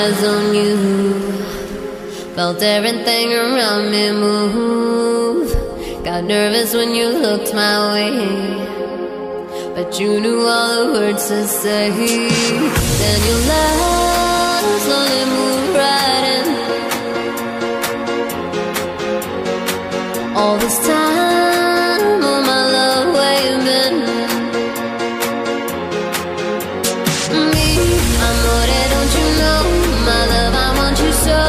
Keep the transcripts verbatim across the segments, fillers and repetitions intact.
eyes on you. Felt everything around me move. Got nervous when you looked my way, but you knew all the words to say. Then you laughed, slowly moved right in. All this time, oh my love, where you been? Me, amore, don't you know? My love, I want you so.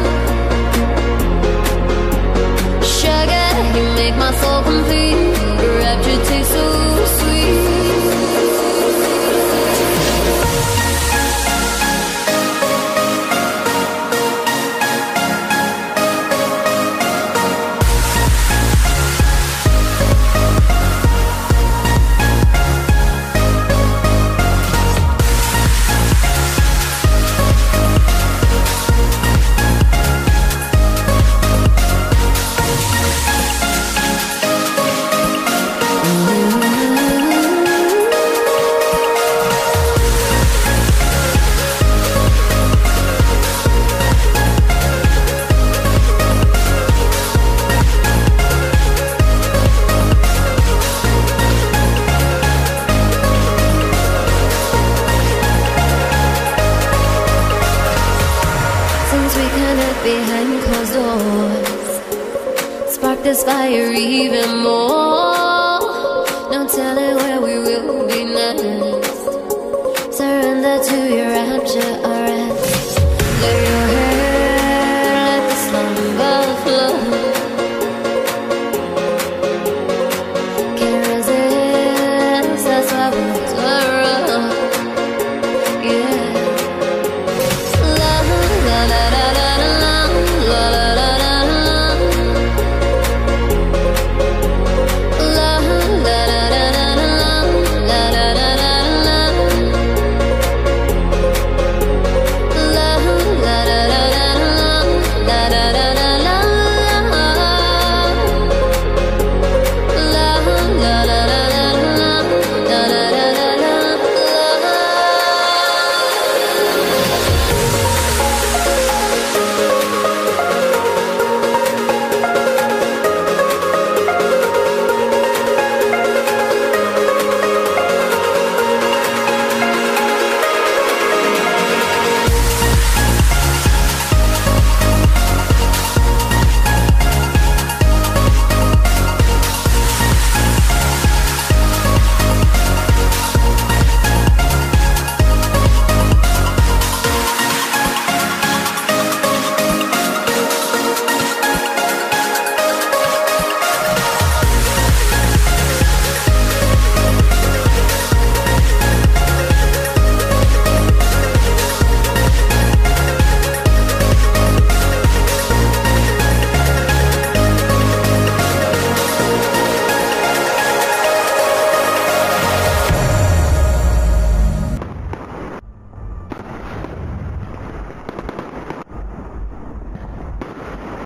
Sugar, you make my soul complete. Rapture tastes so sweet. Behind closed doors, spark this fire even more. No telling